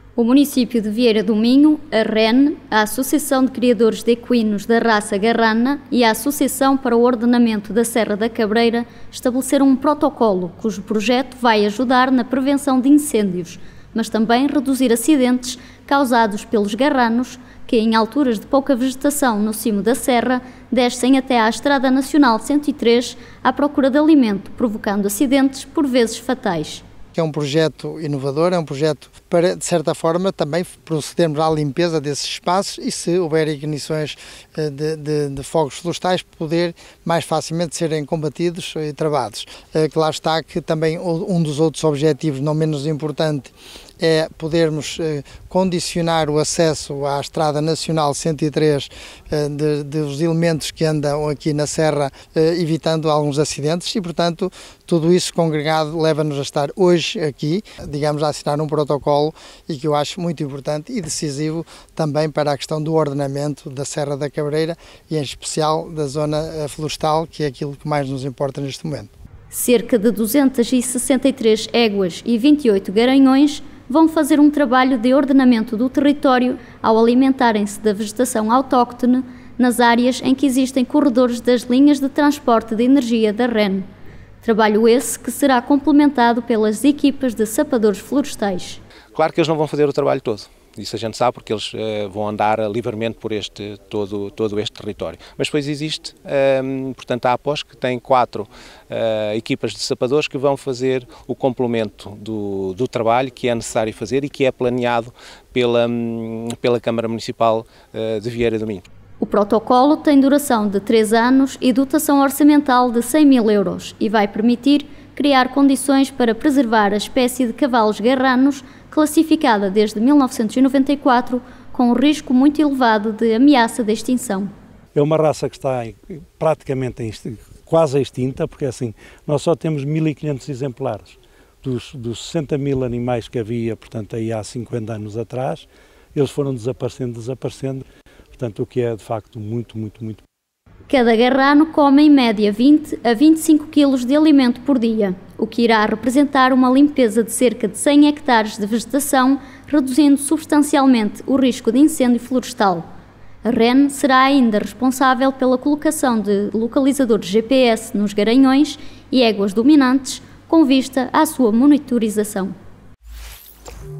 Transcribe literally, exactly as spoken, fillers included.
O município de Vieira do Minho, a R E N, a Associação de Criadores de Equinos da Raça Garrana e a Associação para o Ordenamento da Serra da Cabreira estabeleceram um protocolo cujo projeto vai ajudar na prevenção de incêndios, mas também reduzir acidentes causados pelos garranos que, em alturas de pouca vegetação no cimo da serra, descem até à Estrada Nacional cento e três à procura de alimento, provocando acidentes por vezes fatais. É um projeto inovador, é um projeto para, de certa forma, também procedermos à limpeza desses espaços e, se houver ignições de, de, de fogos florestais, poder mais facilmente serem combatidos e travados. Claro está que também um dos outros objetivos, não menos importante, é podermos eh, condicionar o acesso à Estrada Nacional cento e três eh, de, de os elementos que andam aqui na serra, eh, evitando alguns acidentes e, portanto, tudo isso congregado leva-nos a estar hoje aqui, digamos, a assinar um protocolo e que eu acho muito importante e decisivo também para a questão do ordenamento da Serra da Cabreira e, em especial, da zona florestal, que é aquilo que mais nos importa neste momento. Cerca de duzentas e sessenta e três éguas e vinte e oito garanhões vão fazer um trabalho de ordenamento do território ao alimentarem-se da vegetação autóctone nas áreas em que existem corredores das linhas de transporte de energia da R E N. Trabalho esse que será complementado pelas equipas de sapadores florestais. Claro que eles não vão fazer o trabalho todo. Isso a gente sabe porque eles uh, vão andar livremente por este, todo, todo este território. Mas depois existe, um, portanto, a APOS, que tem quatro uh, equipas de sapadores que vão fazer o complemento do, do trabalho que é necessário fazer e que é planeado pela, um, pela Câmara Municipal uh, de Vieira do Minho. O protocolo tem duração de três anos e dotação orçamental de cem mil euros e vai permitir criar condições para preservar a espécie de cavalos garranos, classificada desde mil novecentos e noventa e quatro, com um risco muito elevado de ameaça de extinção. É uma raça que está praticamente quase extinta, porque assim, nós só temos mil e quinhentos exemplares. Dos, dos sessenta mil animais que havia, portanto, aí há cinquenta anos atrás, eles foram desaparecendo, desaparecendo, portanto, o que é de facto muito, muito, muito. Cada garrano come em média vinte a vinte e cinco quilos de alimento por dia, o que irá representar uma limpeza de cerca de cem hectares de vegetação, reduzindo substancialmente o risco de incêndio florestal. A R E N será ainda responsável pela colocação de localizadores G P S nos garanhões e éguas dominantes, com vista à sua monitorização.